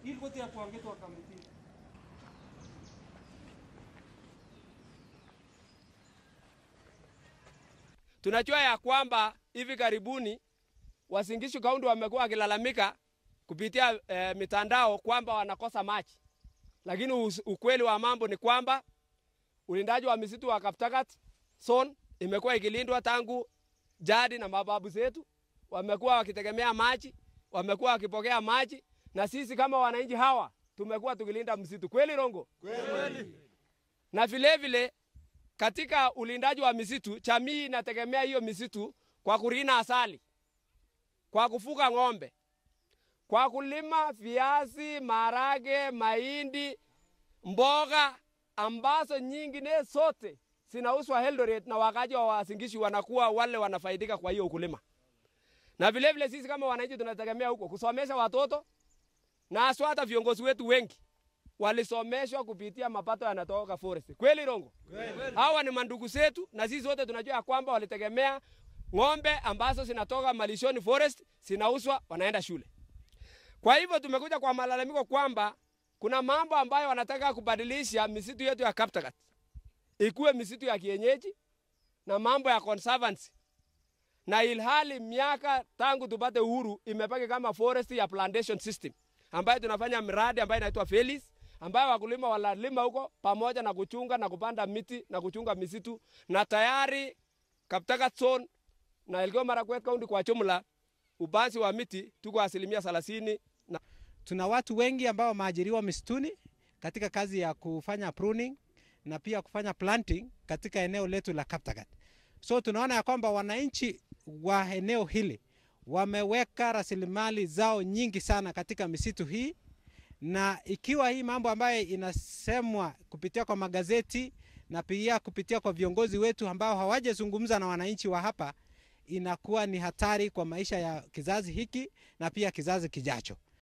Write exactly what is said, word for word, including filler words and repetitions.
ili kote ya kuangeto wa kamiti. Tunajua ya kwamba hivi karibuni Uasin Gishu County wamekuwa wakilalamika kupitia e, mitandao kwamba wanakosa maji. Lakini ukweli wa mambo ni kwamba ulindaji wa misitu wa Kaptagat zone imekuwa ikilindwa tangu jadi na mababu zetu. Wamekuwa wakitegemea maji, wamekuwa wakipokea maji, na sisi kama wananchi hawa tumekuwa tukilinda msitu. Kweli Rongo? Kweli. Na vile vile katika ulindaji wa misitu, jamii inategemea hiyo misitu kwa kurina asali, kwa kufuga ng'ombe, kwa kulima viazi, marage, mahindi, mboga ambazo nyingine zote zinauzwa Eldoret, na wakaji wa Uasin Gishu wanakuwa wale wanafaidika kwa hiyo ukulima. Na vile vile sisi kama wananchi tunategemea huko kusomesha watoto, na aswa hata viongozi wetu wengi walisomeshwa kupitia mapato yanatoka forest. Kweli Rongo? Kweli. Hawa ni mandugu zetu, na sisi wote tunajua kwamba walitegemea ng'ombe ambazo zinatoka malishoni forest, zinauzwa, wanaenda shule. Kwa hivyo tumekuja kwa malalamiko kwamba kuna mambo ambayo wanataka kubadilisha misitu yetu ya Kaptagat ikuwe misitu ya kienyeji na mambo ya conservancy. Na ilhali miaka tangu tupate uhuru imebaki kama forest ya plantation system, ambayo tunafanya miradi ambayo inaitwa Felis, ambayo wakulima wanalima huko pamoja na kuchunga na kupanda miti na kuchunga misitu, na tayari Kaptagat zone na Elgeyo Marakwet County kwa jumla upanzi wa miti tuko asilimia thelathini. Na tuna watu wengi ambao wameajiriwa misituni katika kazi ya kufanya pruning na pia kufanya planting katika eneo letu la Kaptagat. So tunaona ya kwamba wananchi wa eneo hili wameweka rasilimali zao nyingi sana katika misitu hii, na ikiwa hii mambo ambayo inasemwa kupitia kwa magazeti na pia kupitia kwa viongozi wetu ambao hawajazungumza na wananchi wa hapa, inakuwa ni hatari kwa maisha ya kizazi hiki na pia kizazi kijacho.